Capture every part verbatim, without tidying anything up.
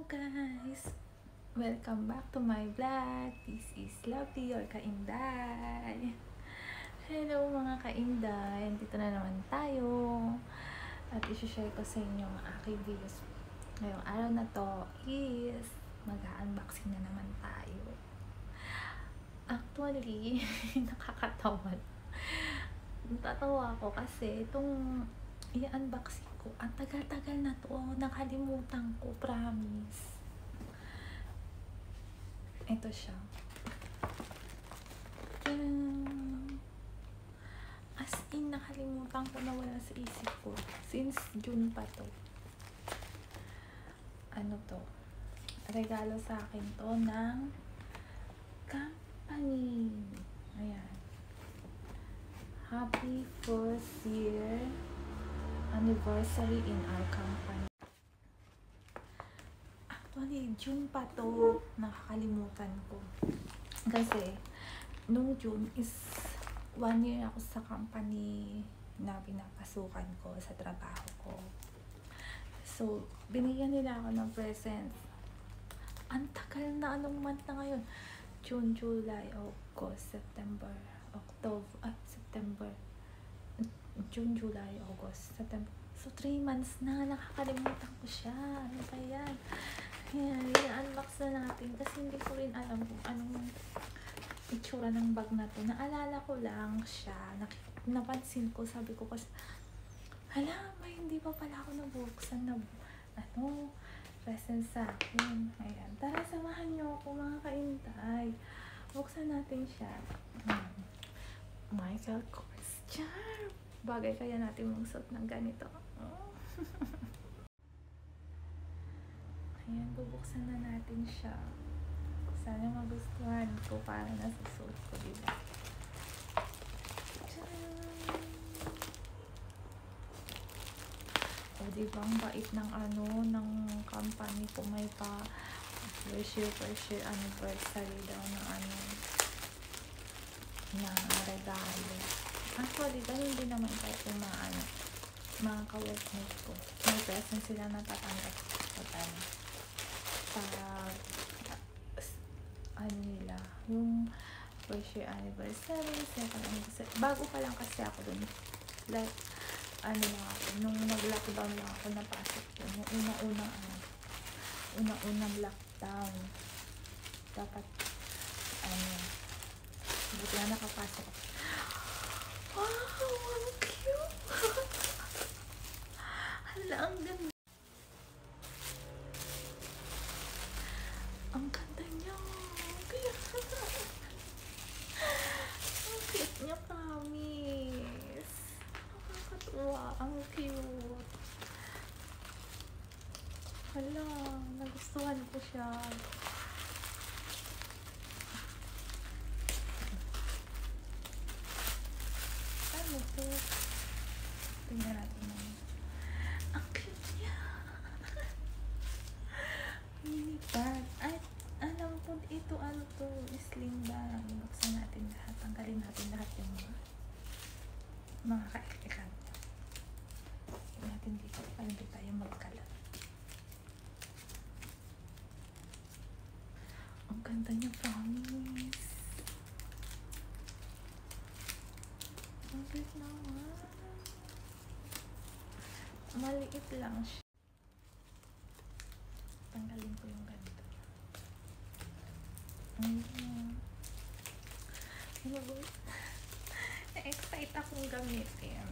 guys! Welcome back to my vlog. This is Lovely or Kainday. Hello mga Kainday! Dito na naman tayo. At isi-share ko sa inyo ang aking videos. Ngayong araw na to is mag-unboxing na naman tayo. Actually, nakakatawa. Natatawa ako kasi itong i-unboxing ko, ang tagal-tagal na to, nakalimutan ko, promise. Ito siya. Tadaan! As in, nakalimutan ko na wala sa isip ko. Since June pa to. Ano to? Regalo sa akin to ng company. Ayan. Happy first year anniversary in our company. Actually, June pa to, nakakalimutan ko. Kasi, nung June is one year ako sa company na pinapasukan ko sa trabaho ko. So, binigyan nila ako ng present. Ang tagal na, anong month na ngayon? June, July, August, September, October, ah, September. June, July, August, September. So, three months na. Nakakalimutan ko siya. Ano ba yan? Ayan, i-unbox na natin. Kasi hindi ko rin alam kung anong itsura ng bag na to. Naalala ko lang siya. Napansin ko, sabi ko kasi, hala, may hindi pa pala ako nabuksan na, ano, present sa akin. Ayan. Tara, samahan niyo ako mga Kainday. Buksan natin siya. Hmm. Micheal charm. Bagay kaya natin magsuot ng ganito. Oh. Ayan, bubuksan na natin siya. Sana magustuhan ko para nasusuot ko, diba? Tcharam! O, diba, ang bait ng ano, ng company ko, may pa first year, first year anniversary daw ng ano, na regalo. Actually, ganun din naman kahit yung mga ano, mga ka-workmate ko. May present sila na tatanggap pag ano, para ano nila, yung first year anniversary, second anniversary. Bago pa lang kasi ako dun. Like, ano lang ako, nung nag-lockdown lang ako napasok dun. Yung una-unang ano, unang-unang lockdown. Dapat, ano, buti na nakapasok ako. Wow, ang cute! Hala, ang ganda. Ang ganda niya. Ang cute niya, promise. Nakakatuwa. Ang cute. Hala, nagustuhan ko siya. Ano to? Tingnan natin mo. Ang cute niya. Mini bag. Ay, alam ko ito, ano to, sling bag. Buksan natin lahat. Tanggalin natin lahat yung mga mga kaikikan. Tingnan natin dito. Para hindi tayo magkalat. Ang ganda niya, promise. Ang cute naman. Maliit lang siya. Tanggalin ko yung ganito. Ayan. Na-excite akong gamitin.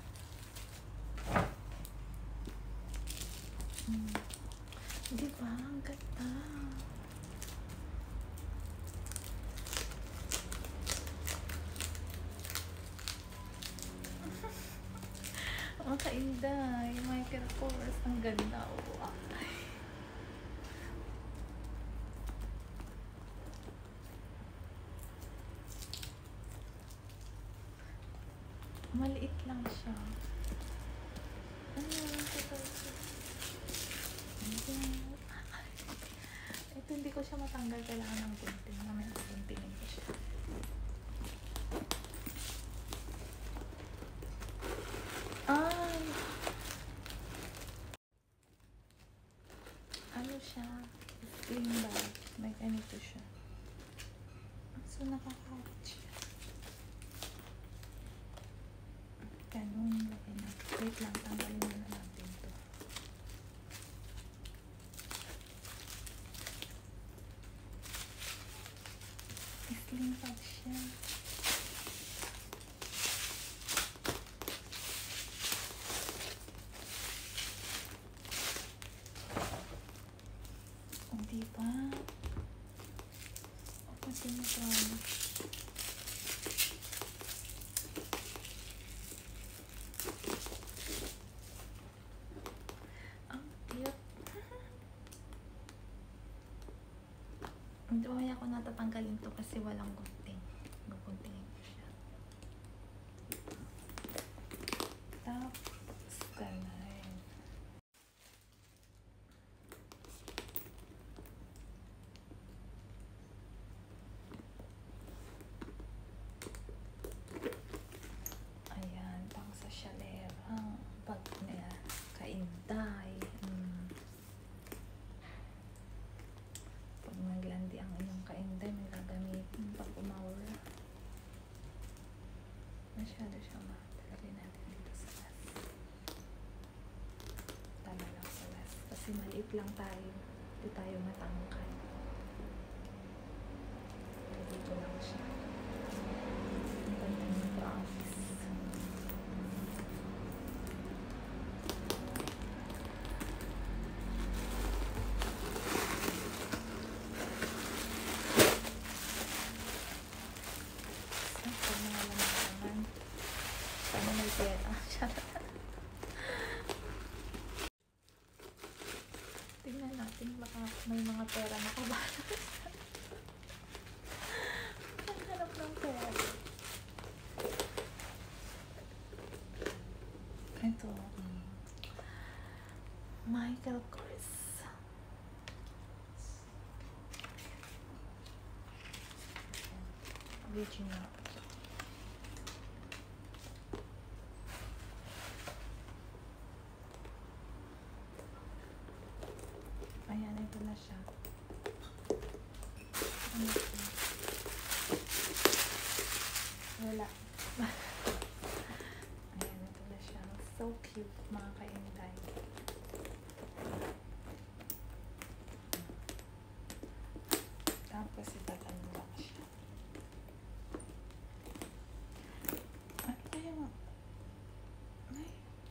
Hmm. Diba? Ang ganda. Ang Kainday. Micheal course. Ang ganda. Oh. Maliit lang siya. Ano yung ito? Ito hindi ko siya matanggal. Kailangan ng gunting. Mamaya guntingin ko siya. Ay! Ano siya? siya. Sling bag. May ganito siya. So, nakakawat siya. Ganun. Laki na. Wait lang. Tanggalin mo na natin to. Sling bag siya. O, diba? O, kasi na ito. Hindi mo ako natatanggalin to kasi walang gunting. Guguntingin ko siya. Tapos, ganun. Ayan, pang sa syalera. Pag niya, kainday. Hmm. Naglandi ang inyong kainday, may gagamitin pag umawala. Masyado siya matalagay natin dito sa las. Tama lang sa las. Kasi maliit lang tayo. Hindi tayo matangkay. Dito lang siya. Ang ganda ng promise. Tingnan natin baka may mga pera na kabalas. Ang hanap ng pera. Ito. Um, Micheal Kors. Original. Ayan, ito na siya. Ano siya? Wala. Ayan, ito na siya. So cute, mga kainday. Tapos, itatan lang siya. Ano kaya mo? Ay.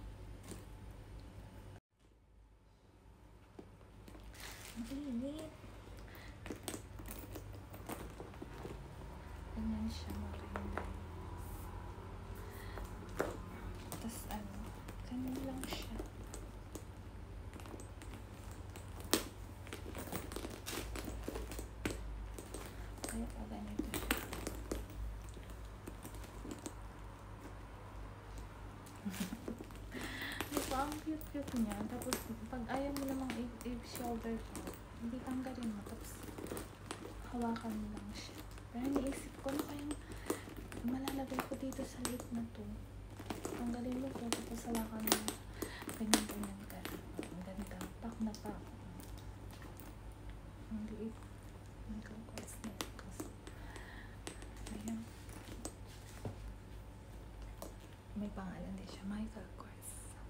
Ang init. Ganyan siya, mga kainday. Tapos ano, ganyan lang siya. Kaya pa ganito siya. Diba, ang cute-cute niya. Tapos, pag ayaw mo namang i-shoulder ko, hindi tanggalin mo. Tapos, hawakan mo lang siya. Pero iniisip ko, ano kayang malalagay ko dito sa lip na to? Tanggalin mo to, tapos hawakan mo. Ganyan-ganyan ka. Ang ganda. Pak na pak. Ang liit. Ang kangkos na kangkos. Ayan. May pangalan din siya. Micheal Kors.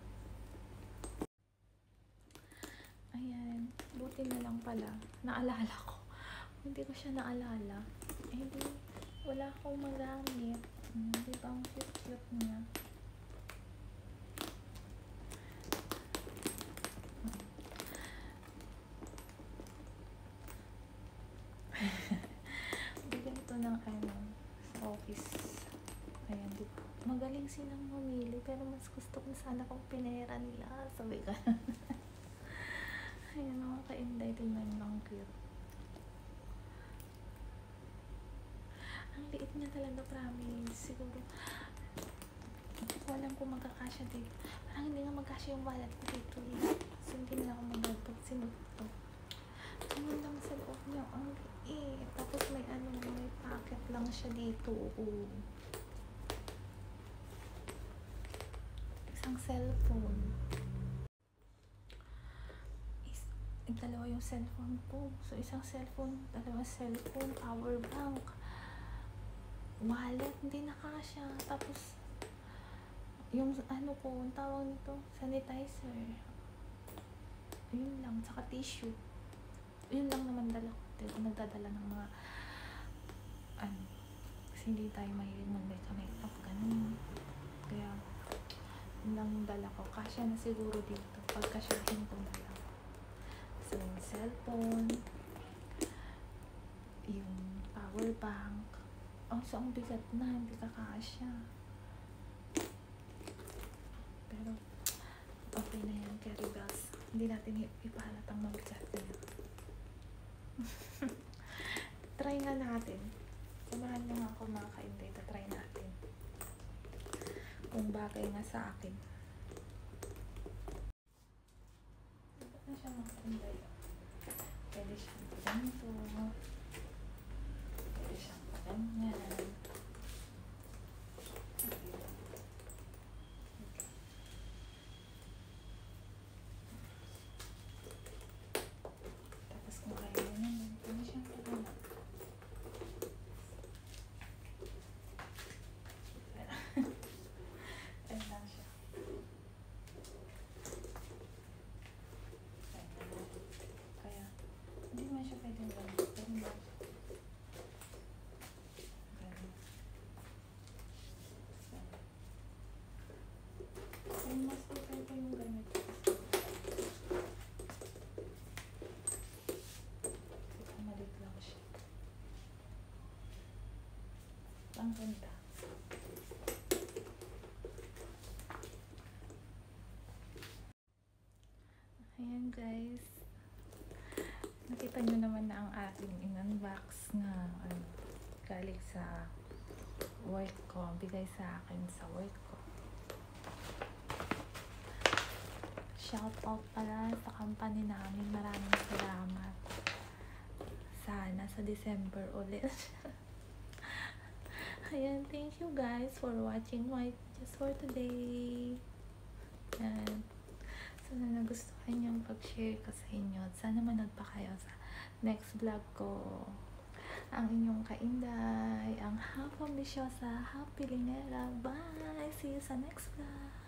Ayan. Buti na lang pala. Naalala ko. Hindi ko siya naalala. Eh, di, wala akong magamit. Hmm, di ba ang cute-cute niya? Bigyan ito ng ano, sa office. Ayan, di ba? Magaling silang mamili, pero mas gusto ko sana kung pinera nila. Sabi ka. Ayan, mga kainday, tingnan lang cute. Ang liit niya talaga, promise. Siguro, hindi ko alam kung magkakasya dito. Parang hindi nga magkasya yung wallet ko dito eh. So, hindi na ako mag-albot. Sinuto. Tingnan lang sa loob niya. Ang liit. Tapos may ano, may pocket lang siya dito. Oo. Isang cellphone. Is, dalawa yung cellphone ko. So, isang cellphone, dalawa cellphone, power bank, wallet, hindi na kasya. Tapos, yung ano ko, ang tawag nito, sanitizer. Yun lang, saka tissue. Yun lang naman dala ko. Hindi ko nagdadala ng mga, ano, kasi hindi tayo mahilig mag-make-up, ganun. Kaya, yun lang yung dala ko. Kasya na siguro dito. Pagkasyahin ko na lang. So, yung cellphone, yung power bank. Oh, so ang bigat na, hindi ka kasya. Pero, okay na yan, Carrie Bells. Hindi natin ipahalatang mabigat na yan. Try nga natin. Samahan nyo nga ako mga ka-inday. Try natin. Kung bagay nga sa akin. Dapat na siya mga ka-inday. Pwede siyang ganito. Pwede siyang ganyan. Tapos kung kaya mo naman, pwede siyang ganyan. Ayan lang siya. Kaya, hindi man siya pwedeng ganyan. Pero ba? Ganyan. Kaya mas okay pa yung ganito. Kasi malit lang siya. Ang ganda. Ayan guys. Nakita nyo naman na ang ating in-unbox na ano, galing sa work ko. Bigay sa akin sa work ko. Shout out pala sa company namin. Maraming salamat. Sana sa December ulit. Ayan, thank you guys for watching my just for today. And sana nagustuhan niyang pag-share ko sa inyo. Sana manood pa kayo sa next vlog ko. Ang inyong kainday, ang Happy Ambisyosa, Happy Linera. Bye! See you sa next vlog!